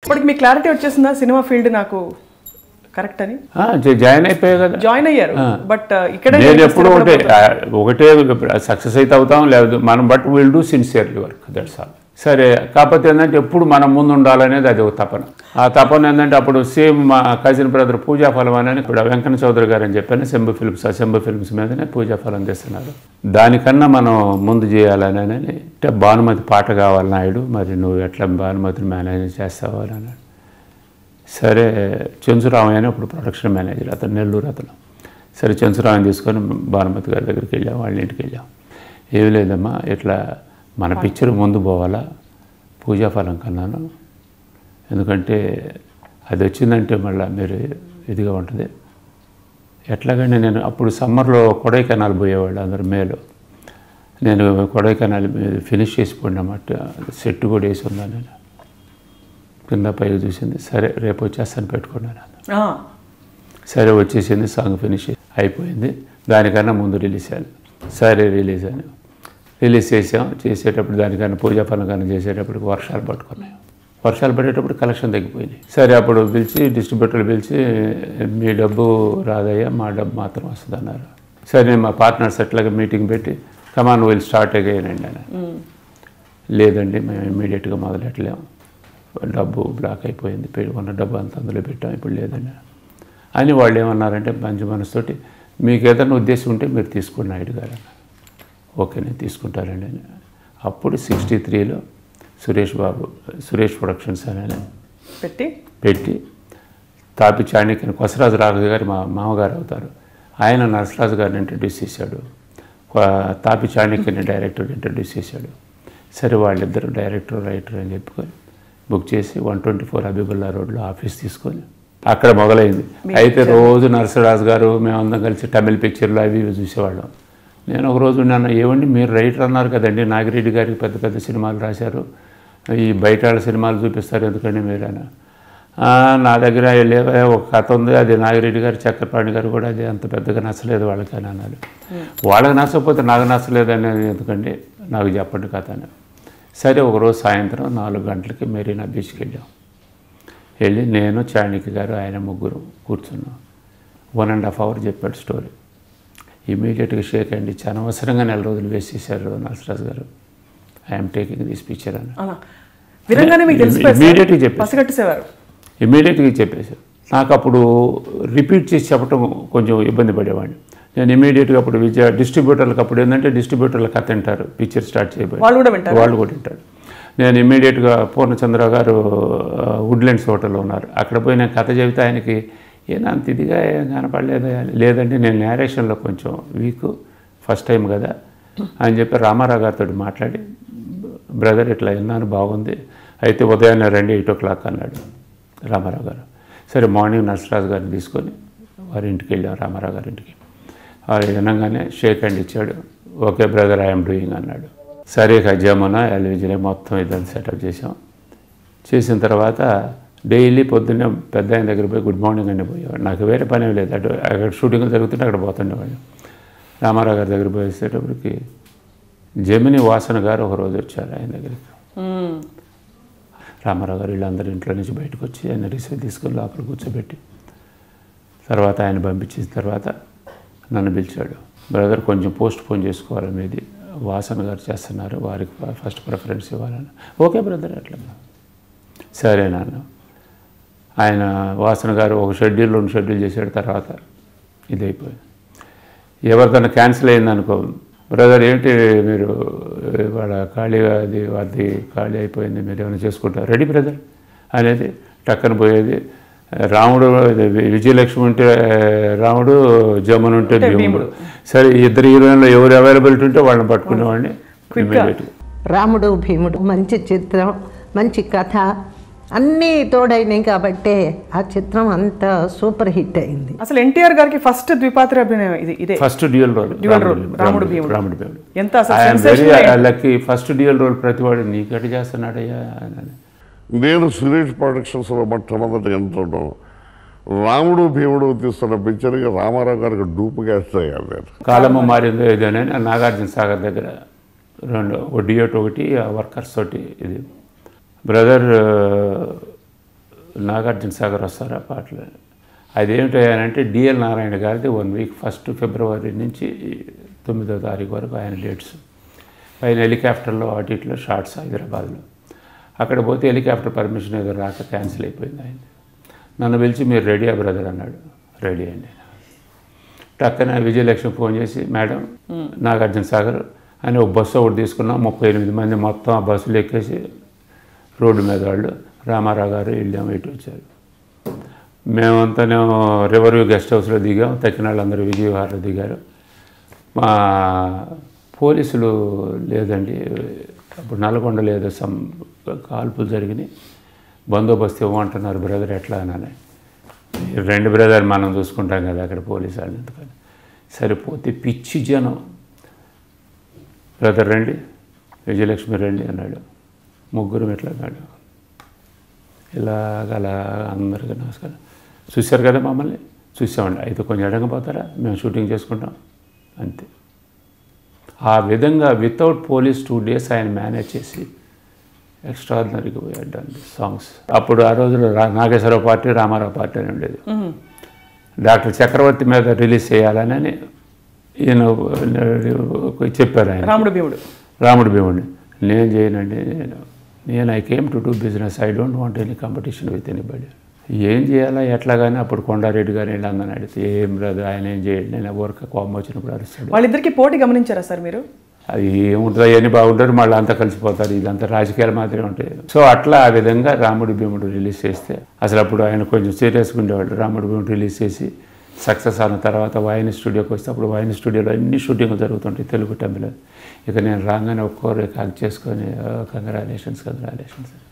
ఇప్పటికి మీ క్లారిటీ వచ్చేసిందా సినిమా ఫీల్డ్ నాకు కరెక్ట్ అని? జాయిన్ అయిపోయాయి కదా, జాయిన్ అయ్యారు. బట్ ఇక్కడ నేను ఎప్పుడు ఒకటే సక్సెస్ అయితే అవుతాం లేదు మనం, but will do sincerely work, that's all. సరే, కాకపోతే ఏంటంటే ఎప్పుడు మనం ముందు ఉండాలనేది అది ఒక తపన. ఆ తపన ఏంటంటే అప్పుడు సేమ్ మా కజిన్ బ్రదర్ పూజాఫలం అని ఇప్పుడు వెంకన్న చౌదరి గారు అని చెప్పాను, శంభు ఫిల్మ్స్ మీదనే పూజాఫలం తెస్తున్నారు. దానికన్నా మనం ముందు చేయాలని అంటే భానుమతి పాట కావాలి నాయుడు, మరి నువ్వు ఎట్లా భానుమతిని మేనేజ్ చేస్తావు అని అన్నాడు. సరే, చెంచురామయ్య అని ఇప్పుడు ప్రొడక్షన్ మేనేజర్, అతను నెల్లూరు అతను. సరే, చెంచురామయ్య తీసుకొని భానుమతి గారి దగ్గరికి వెళ్ళాం, వాళ్ళ ఇంటికి వెళ్ళాం. ఏమి లేదమ్మా, ఇట్లా మన పిక్చర్ ముందు పోవాలా పూజాఫలం కన్నాను, ఎందుకంటే అది వచ్చిందంటే మళ్ళీ మీరు ఇదిగా ఉంటుంది. ఎట్లాగంటే నేను అప్పుడు సమ్మర్లో కొడైకెనాల్ పోయేవాళ్ళు అందరు మేలో, నేను కొడైకెనాల్ ఫినిష్ చేసిపోయినమాట, సెట్ కూడా వేసి ఉన్నాను నేను, కింద పైకి చూసింది. సరే రేపు వచ్చేస్తాను పెట్టుకున్నాను. సరే వచ్చేసింది, సాంగ్ ఫినిష్ అయిపోయింది, దానికన్నా ముందు రిలీజ్ చేయాలి. సరే రిలీజ్ చేసేటప్పుడు దానికన్నా పూజాఫలం కన్నా చేసేటప్పటికి వర్షాలు పట్టుకున్నాయి. వర్షాలు పడేటప్పుడు కలెక్షన్ తగ్గిపోయింది. సరే, అప్పుడు పిలిచి డిస్ట్రిబ్యూటర్లు పిలిచి మీ డబ్బు రాదయ్యా, మా డబ్బు మాత్రం వస్తుంది అన్నారు. సరే, నేను మా పార్ట్నర్స్ అట్లాగే మీటింగ్ పెట్టి కమాన్ విల్ స్టార్ట్ అగైన్ అండి అని. లేదండి మేము ఇమ్మీడియట్గా మొదలెట్టలేము, డబ్బు బ్లాక్ అయిపోయింది, ఉన్న డబ్బు అంతా అందులో పెట్టాం, ఇప్పుడు లేదండి అని. వాళ్ళు ఏమన్నారంటే మంచి మనసుతోటి మీకు ఏదైనా ఉద్దేశం ఉంటే మీరు తీసుకోండి నాయుడు గారు అన్న. ఓకే, నేను తీసుకుంటానండి అని. అప్పుడు 63లో సురేష్ ప్రొడక్షన్స్ అని పెట్టి తాపి చాణక్యని కొసరాజు రాఘు గారు మా మామగారు అవుతారు, ఆయన నరసరాజు గారిని ఇంట్రడ్యూస్ చేశాడు, తాపి చాణక్యని డైరెక్టర్ ఇంట్రడ్యూస్ చేశాడు. సరే, వాళ్ళిద్దరు డైరెక్టర్ రైటర్ అని చెప్పుకొని బుక్ చేసి 124 హబీబుల్లా రోడ్లో ఆఫీస్ తీసుకొని అక్కడ మొదలైంది. అయితే రోజు నరసరాజు గారు మేమందరం కలిసి తమిళ పిక్చర్లు అవి ఇవి చూసేవాళ్ళం. నేను ఒకరోజు నన్ను, ఏమండి మీరు రైటర్ అన్నారు కదండి, నాగిరెడ్డి గారికి పెద్ద పెద్ద సినిమాలు రాశారు, ఈ బయట వాళ్ళ సినిమాలు చూపిస్తారు ఎందుకండి మీరైనా? నా దగ్గర లేవా ఒక కథ ఉంది, అది నాగిరెడ్డి గారు చక్రపాణి గారు కూడా అది అంత పెద్దగా నచ్చలేదు వాళ్ళకి అని అన్నాడు. వాళ్ళకి నచ్చకపోతే నాకు నచ్చలేదు అనేది ఎందుకండి, నాకు చెప్పండి కథ అని. సరే, ఒకరోజు సాయంత్రం 4 గంటలకి మెరీనా బీచ్కి వెళ్ళి నేను చాణక్య గారు ఆయన ముగ్గురు కూర్చున్నాం. 1.5 hours చెప్పాడు స్టోరీ. ఇమీడియట్గా షేక్ అండి, చాలా అవసరంగా 4 రోజులు వేస్ట్ చేశారు నరసరాజు గారు, ఐఎమ్ టేకింగ్ దిస్ పిక్చర్ అని ఇమీడియట్గా చెప్పేశారు. నాకు అప్పుడు రిపీట్ చేసి చెప్పడం కొంచెం ఇబ్బంది పడేవాడిని. నేను ఇమీడియట్గా అప్పుడు డిస్ట్రిబ్యూటర్లకు అప్పుడు ఏంటంటే డిస్ట్రిబ్యూటర్లు కథ వింటారు, పిక్చర్ స్టార్ట్ చేయబోయి వాళ్ళు కూడా వింటారు. నేను ఇమీడియట్గా పూర్ణచంద్ర గారు వుడ్లాండ్స్ హోటల్లో ఉన్నారు, అక్కడ పోయి నేను కథ చెబితే ఆయనకి అంత ఇదిగా కనపడలేదా, లేదంటే నేను నేరేషన్లో కొంచెం వీక్, ఫస్ట్ టైం కదా అని చెప్పి రామారావు గారితో మాట్లాడి, బ్రదర్ ఇట్లా విన్నాను బాగుంది, అయితే ఉదయాన్నే రండి 8 o'clock అన్నాడు రామారావు గారు. సరే, మార్నింగ్ నరసరాజు గారిని తీసుకొని వారి ఇంటికి వెళ్ళాం, రామారావు గారి ఇంటికి. వారు వినగానే షేక్ హ్యాండ్ ఇచ్చాడు, ఓకే బ్రదర్ ఐఎమ్ డూయింగ్ అన్నాడు. సరే, జమున ఎల్విజీలో మొత్తం ఇదంతా సెటప్ చేసిన తర్వాత డైలీ పొద్దున్నే పెద్ద ఆయన దగ్గర పోయి గుడ్ మార్నింగ్ అని పోయేవాడు. నాకు వేరే పని ఏం లేదు, అక్కడ షూటింగ్లు జరుగుతుంటే అక్కడ పోతుండేవాడు. రామారావు గారి దగ్గర పోయేసేటప్పటికి జమిని వాసన గారు ఒకరోజు వచ్చారు ఆయన దగ్గరికి. రామారావు గారు వీళ్ళందరూ ఇంట్లో నుంచి బయటకు వచ్చి ఆయన రిసీవ్ తీసుకొని లోపల కూర్చోబెట్టి తర్వాత ఆయన పంపించిన తర్వాత నన్ను పిలిచాడు. బ్రదర్ కొంచెం పోస్ట్ పోన్ చేసుకోవాలి, మీది వాసన గారు చేస్తున్నారు, వారికి ఫస్ట్ ప్రిఫరెన్స్ ఇవ్వాలని. ఓకే బ్రదర్ అట్లా. సరే నాన్న. ఆయన వాసన గారు ఒక షెడ్యూల్ 2 షెడ్యూల్ చేశాడు, తర్వాత ఇది అయిపోయింది. ఎవరికైనా క్యాన్సిల్ అయిందనుకో, బ్రదర్ ఏంటి మీరు వాళ్ళ ఖాళీగా అది ఖాళీ అయిపోయింది, మీరు ఏమైనా చేసుకుంటారు, రెడీ బ్రదర్ అనేది టక్కన పోయేది. రాముడు విజయలక్ష్మి ఉంటే రాముడు, జమున ఉంటే భీముడు. సరే, ఇద్దరు హీరోయిన్లో ఎవరు అవైలబిలిటీ ఉంటే వాళ్ళని పట్టుకునేవాడిని ఇమీడియట్గా. రాముడు భీముడు మంచి చిత్రం, మంచి కథ అన్నీ తోడైనాయి కాబట్టి ఆ చిత్రం అంత సూపర్ హిట్ అయింది. అసలు ఎన్టీఆర్ గారికి ఫస్ట్ ద్విపాత్ర అభినయం ఇది, ఫస్ట్ డ్యూయల్ రోల్ రాముడు భీముడు. ఎంత లక్కీ ఫస్ట్ డ్యూయల్ రోల్, ప్రతివాడు నీకటి చేస్తున్నాడయ్యా. నేను సురేష్ ప్రొడక్షన్స్లో మొట్టమొదటి ఎంతో రాముడు భీముడు తీస్తున్న పిక్చర్కి రామారావు గారికి డూపుగా వేస్తాను నేను. కాలము మారిందో ఏదోనే నాగార్జున సాగర్ దగ్గర 2 డియోట్ ఒకటి వర్కర్స్ తోటి. ఇది బ్రదర్ నాగార్జున సాగర్ వస్తారు ఆ పాటలు. అదేమిటో అంటే డిఎల్ నారాయణ గారిది 1 వీక్, 1 ఫిబ్రవరి నుంచి 9వ తారీఖు వరకు ఆయన డేట్స్. పైన హెలికాప్టర్లో అటు ఇట్లో షార్ట్స్ హైదరాబాద్లో. అక్కడ పోతే హెలికాప్టర్ పర్మిషన్ ఏదో రాక క్యాన్సిల్ అయిపోయింది ఆయన. నన్ను పిలిచి మీరు రెడీయా బ్రదర్ అన్నాడు. రెడీ అండి. టక్కన విజయలక్ష్మి ఫోన్ చేసి మేడం నాగార్జున సాగర్ అని ఒక బస్సు ఒకటి తీసుకున్నాం, 38 మంది మొత్తం ఆ బస్సులు ఎక్కేసి రోడ్డు మీద వాళ్ళు రామారావు గారు వెళ్ళాము, ఇటు వచ్చారు. మేమంతానేమో రివర్ వ్యూ గెస్ట్ హౌస్లో దిగాం, తక్కిన వాళ్ళందరూ విజయవాడలో దిగారు. మా పోలీసులు లేదండి, అప్పుడు నల్గొండలో ఏదో కాల్పులు జరిగినాయి, బందోబస్తు ఇవ్వమంటున్నారు బ్రదర్ ఎట్లా అని. 2 బ్రదర్ మనం చూసుకుంటాం కదా అక్కడ పోలీసు వాళ్ళు ఎందుకని. సరిపోతే పిచ్చి జనం, బ్రదర్ రండి, విజయలక్ష్మి రండి అన్నాడు. ముగ్గురు ఎట్లా అన్నాడు, ఇలాగలా అందరికీ నమస్కారం. చూశారు కదా మమ్మల్ని, చూసామండి, అయితే కొంచెం ఎడగపోతారా, మేము షూటింగ్ చేసుకుంటాం అంతే. ఆ విధంగా వితౌట్ పోలీస్ 2 days ఆయన మేనేజ్ చేసి ఎక్స్ట్రాడినరీగా పోయాడండి సాంగ్స్. అప్పుడు ఆ రోజుల్లో నాగేశ్వరరావు పార్టీ, రామారావు పార్టీ అని ఉండేది. డాక్టర్ చక్రవర్తి మీద రిలీజ్ చేయాలని ఈయన చెప్పారు ఆయన, రాముడు భీముడిని. నేను చేయనండి, నేను I came to do business, I don't want any competition with anybody. ఏం చేయాలా ఎట్లా కానీ అప్పుడు కొండారెడ్డి గారు వీళ్ళందరినీ అడిగితే ఏం రాదు, ఆయన ఏం చేయండి, నేను ఊరిక కోపం వచ్చినప్పుడు అరుస్తాడు. వాళ్ళిద్దరికి పోటీ గమనించారా సార్ మీరు? అది ఏముంటుందో అవన్నీ బాగుంటారు, మళ్ళీ అంతా కలిసిపోతారు, ఇదంతా రాజకీయాలు మాత్రమే ఉంటాయి. సో అట్లా ఆ విధంగా రాముడు భీముడు రిలీజ్ చేస్తే అసలు అప్పుడు ఆయన కొంచెం సీరియస్గా ఉండేవాళ్ళు. రాముడు భీముడు రిలీజ్ చేసి సక్సెస్ అయిన తర్వాత వాయిని స్టూడియోకి వస్తే అప్పుడు వాయిని స్టూడియోలో అన్ని షూటింగ్లు జరుగుతుంటాయి తెలుగు తమిళ. ఇక నేను రాగానే ఒక్కోరు కాల్ చేసుకొని కంగ్రాలేషన్స్